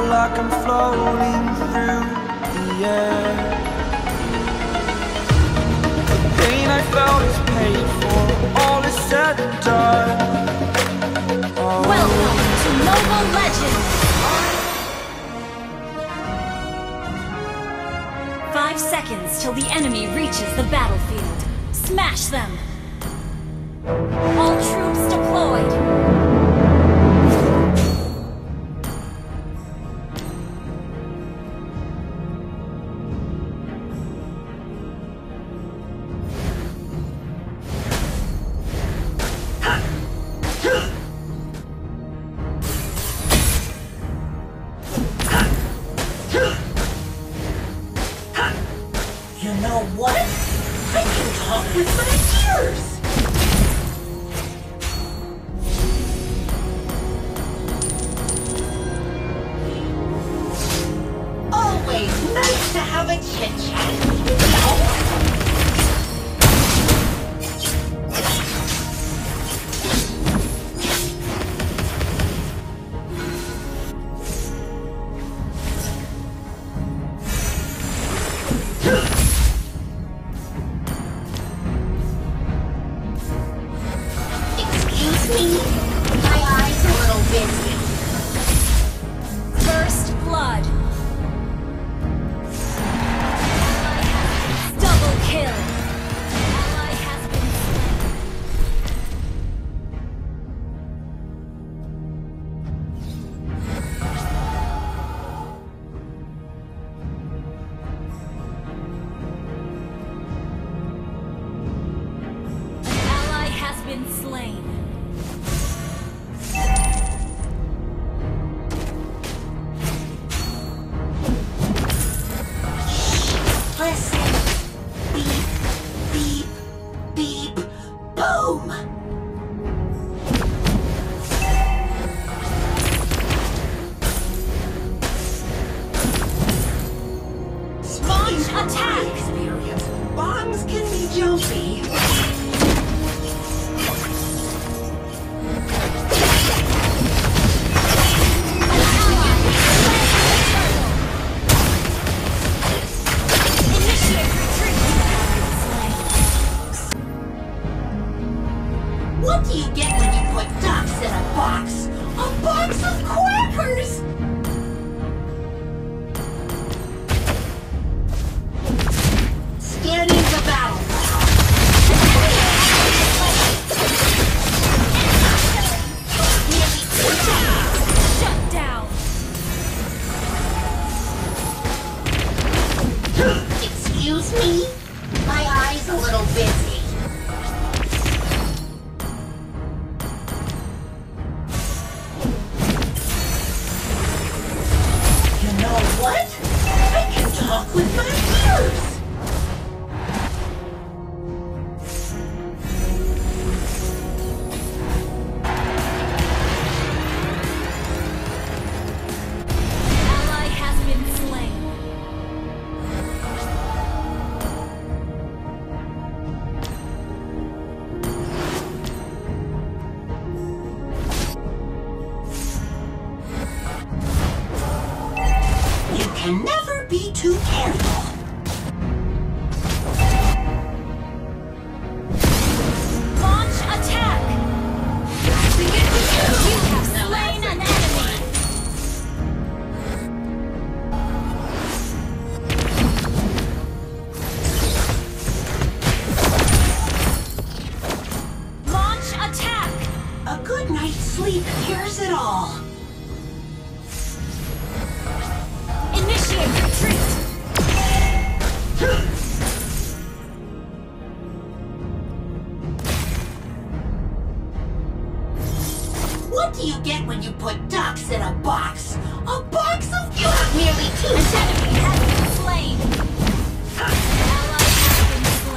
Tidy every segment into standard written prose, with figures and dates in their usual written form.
like I'm floating through the air. The pain I felt is paid for, all is said and done. Oh. Welcome to Mobile Legends! 5 seconds till the enemy reaches the battlefield. Smash them! All troops deployed! You know what? I can talk with my ears! Always nice to have a chit-chat. Excuse me? My eye's a little busy. First blood! Double kill! Ally has been been slain. Listen. Beep, beep, beep, boom! Launch attack! Experience. Bombs can be jumpy. What do you get when you put ducks in a box? A box of crackers! Scanning the battleground. Shut down! Excuse me? My eye's a little busy. You know what? I can talk with my ears! Ally has been slain. You can never be too careful. Launch attack! You have slain an enemy! Launch attack! A good night's sleep cures it all. Initiate retreat! What do you get when you put ducks in a box? A box of you have nearly two Enemy has been slain! Ally has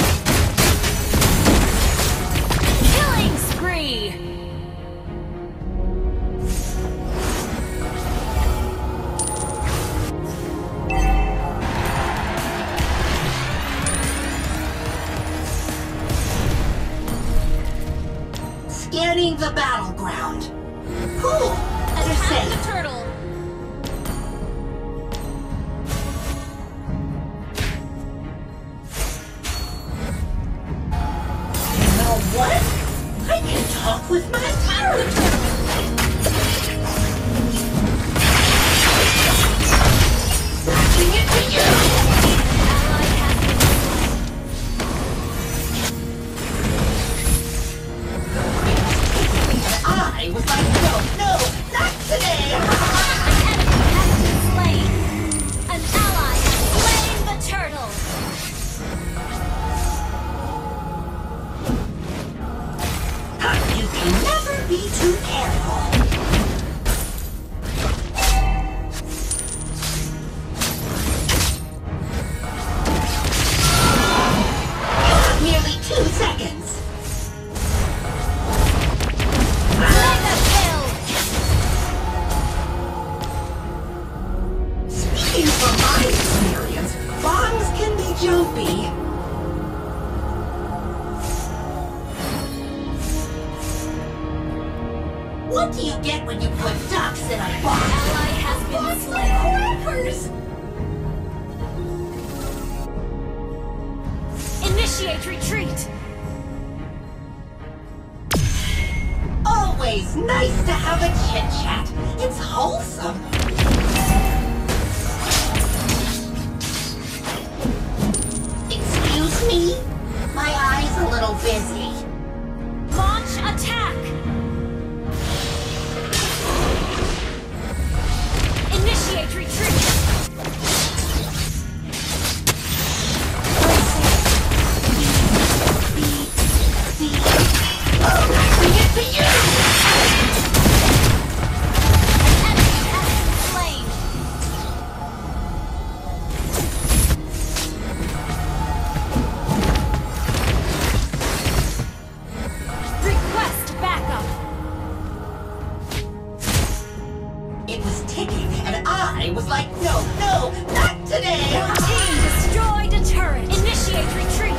been slain. Killing spree! Scanning the battleground. Cool. They're Attack safe. the turtle! jumpy. What do you get when you put ducks in a box? Ally has been Box of slain. crackers! Initiate retreat. Always nice to have a chit-chat. It's wholesome. Excuse me? My eye's a little busy. Launch attack. Initiate retreat. Bring it to you! An enemy has been slain. Request backup. It was ticking, and I was like, no, no, not today! Your team destroyed a turret. Initiate retreat.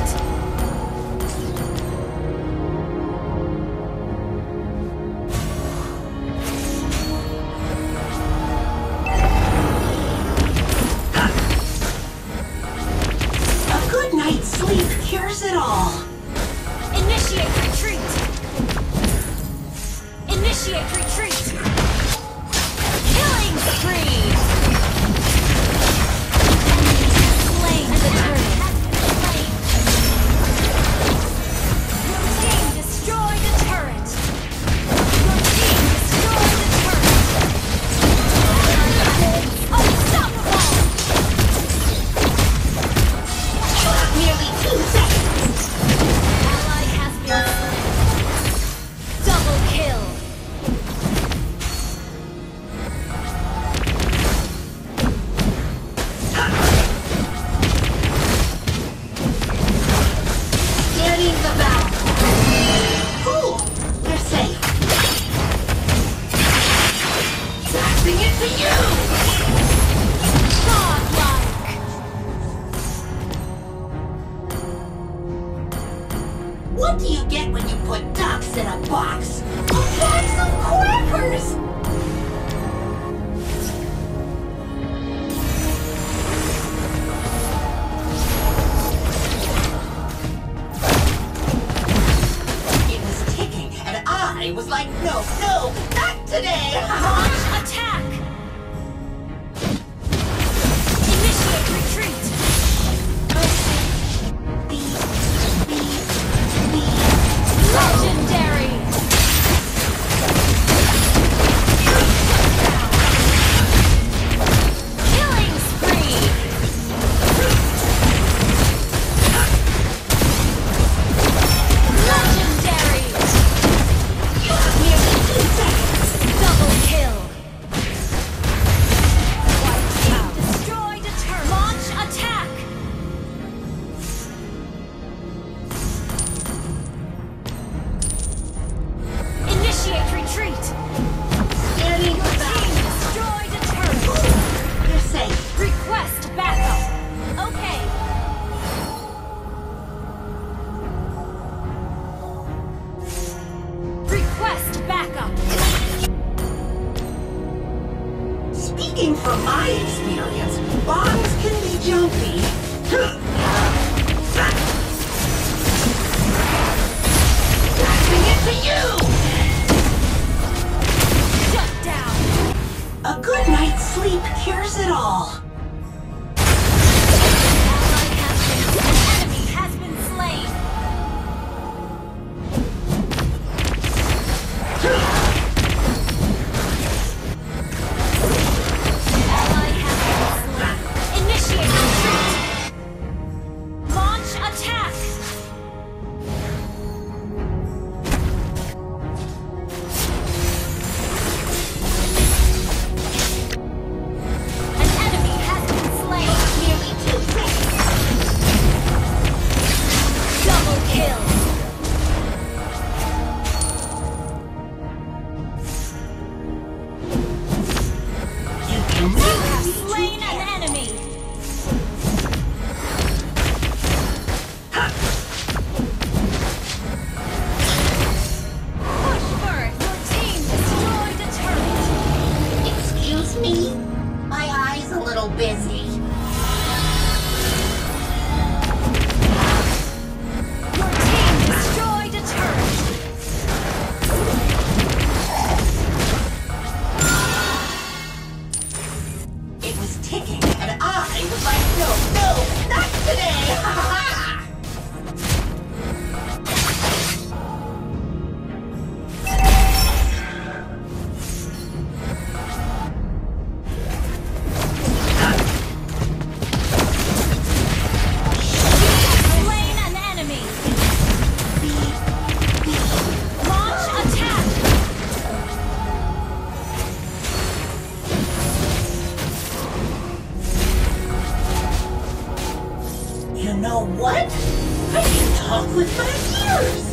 A good night's sleep cures it all. Initiate retreat. Initiate retreat. Killing spree. Slain the turret. Your team destroyed a turret. Your team destroyed a turret. Unstoppable. You have nearly 2 seconds. Ally has been slain. Double kill. Getting the battle. Cool. They're safe. Passing it to you. Godlike. What do you get when you put ducks in a box? A box of crackers! It was ticking, and I was like, no, no, not today! Launch attack. Initiate retreat. Legendary. Killing spree. Legendary. You have nearly 2 seconds. Double kill. White team destroyed a turret. Launch attack. Initiate retreat. Getting Your the team battle. destroyed a turret. They're safe. Request backup. Okay. Request backup. Speaking from my experience, bombs can be jumpy. Passing it to you! Shut down. A good night's sleep cures it all. An enemy has been slain. Ally has been slain. Initiate retreat. Launch attack. An enemy has busy. Your team destroyed a turret. It was ticking, and I was like, no, not today! Ha ha ha! Slain an enemy. Launch attack. You know what? I can talk with my ears!